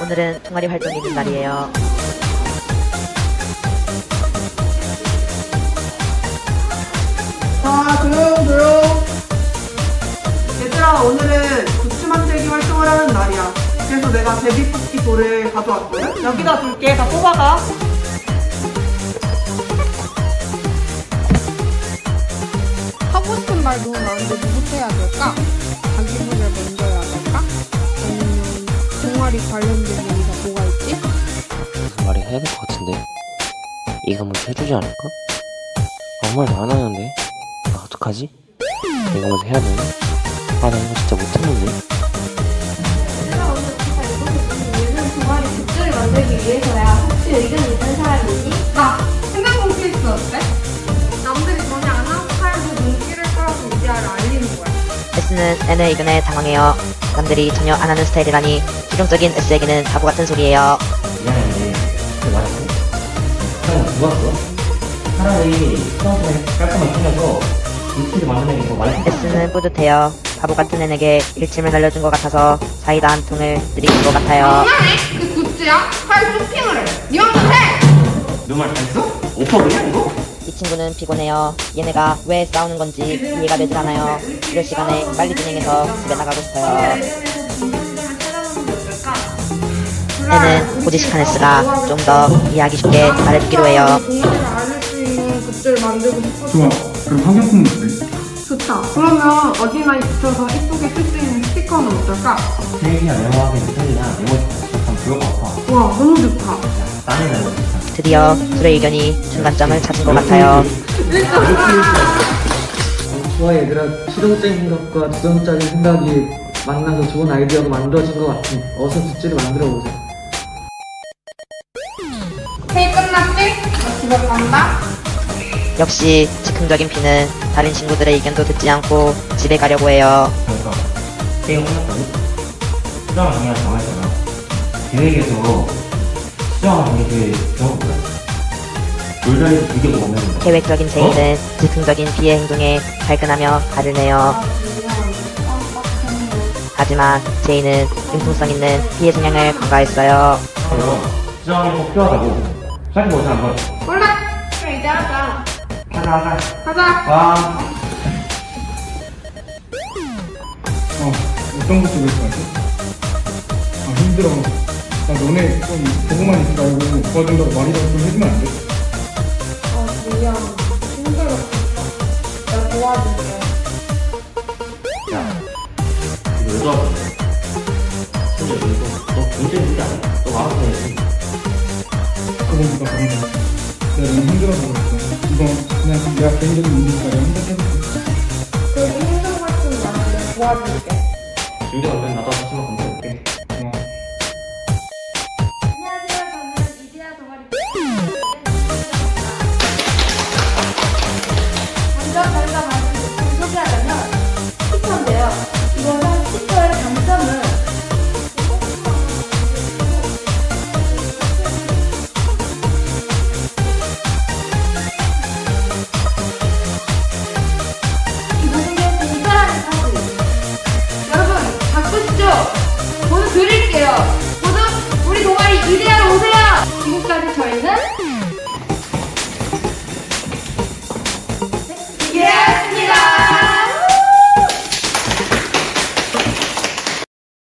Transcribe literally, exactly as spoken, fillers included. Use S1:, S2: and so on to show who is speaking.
S1: 오늘은 동아리 활동이 있는 날이에요.
S2: 자, 조용 조용. 얘들아, 오늘은 굿즈 만들기 활동을 하는 날이야. 그래서 내가 제비 뽑기 돌을 가져왔거든? 여기다 둘게. 다 뽑아가.
S3: 하고 싶은 말도 나는데 누구부터 해야 될까? 자기소개를 먼저 해야 될까? 아니면 동아리 관련된 얘기가 뭐가 있지?
S4: 무슨 말이 해야 될 것 같은데 이거 먼저 해주지 않을까? 아무 말도 안 하는데 아 어떡하지? 내가 먼저 해야 되나? 아 나 이거 진짜 못했는데.
S5: 얘들아, 오늘 우리가 이번 이유는 동아리 굿즈를 만들기 위해서야. 혹시 의견 있는 사람 있니?
S3: 나! 생각 콘테스트 어때? 남들이 전혀 안 하는 스타일로 눈길을 끌어서 이데아를 알리는 거야.
S1: S는 N의 의견에 당황해요. 남들이 전혀 안 하는 스타일이라니 실용적인 S에게는 바보 같은 소리예요.
S4: 미안한데 그게 맞았어? 형 누웠어? 차라리 수험생을 깔끔하게 챙겨서 일치를 만드는 게 더 많이
S1: S는 뿌듯해요. 바보 같은 N에게 일침을 날려준 것 같아서 사이다 한 통을 드린 것 같아요.
S3: 그만해! 그 굿즈야? 빨리 쇼핑을 해! 니 혼자 해!
S4: 너말 다 했어? 오빠 그냥 이거?
S1: 이 친구는 피곤해요. 얘네가 왜 싸우는 건지 이해가 되질 않아요. 이럴 시간에 빨리 진행해서 집에 나가고 싶어요. N은 호지식한 S가 좀 더 이해하기 쉽게 말해주기로 해요.
S3: 동아리를 알릴 수 있는 굿즈를 만들고 싶었어.
S6: 좋아. 그럼 화장품 어때?
S3: 좋다. 그러면 어디나 붙여서 예쁘게 쓸 수 있는 스티커는 어떨까?
S4: 세기나 메모하기 스타일이나 메모지 참 좋을 것 같아.
S3: 와, 너무 좋다.
S4: 땀이 나는 거
S1: 드디어 둘의 의견이 중간점을 찾은 것 같아요.
S7: 좋아 얘들아, 실용적인 생각과 도전적인 생각이 만나서 좋은 아이디어가 만들어진 것 같으니 어서 굿즈를 만들어보자.
S3: 회의 끝났지? 나 집에 간다.
S1: 역시 즉흥적인 P는 다른 친구들의 의견도 듣지 않고 집에 가려고 해요.
S4: 그러니까 게임 끝났다고? 수정을 정해야 정했잖아. 계획에서 수정을 정해 그 좋은 거야. 돌다리도 되게 보면
S1: 계획적인 J는 즉흥적인 B의 행동에 발끈하며 화를 내요. 하지만 J는 융통성 있는 B의 성향을 간과했어요.
S4: 그래서 수정이 꼭 필요하다고. 사실 뭐지 한번
S3: 원래
S5: 그럼 이제 하자.
S4: 하자 하자.
S3: 가자.
S4: 와.
S6: 어, 어떤 것도 그럴 것 같아? 아, 힘들어. 나 너네 좀 보고만 있지 말고 도와준다고 말이라도 좀 해주면 안 돼?
S3: 어, 미안. 힘들었어. 내가 도와줄게.
S4: 야, 이거 왜 도와줬냐? 근데 이거 너 굉장히 힘들지 않아? 너 알아서 해야지.
S6: 그거보다 그런 거. 내가 너무 힘들어서 그랬어. 이거 그냥 내가 개인적인 문제니까 내가 혼자 해볼게.
S3: 그래도 힘든 것 같으면 내가 도와줄게.
S4: 준비가 안 되면 나도 한번 검색해볼게.
S6: 고마워.
S5: 안녕하세요. 저는 이데아 동아리 먼저 저희가